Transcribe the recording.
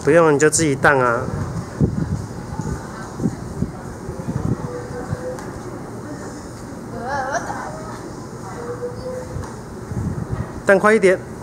不用你就自己荡啊。荡快一点。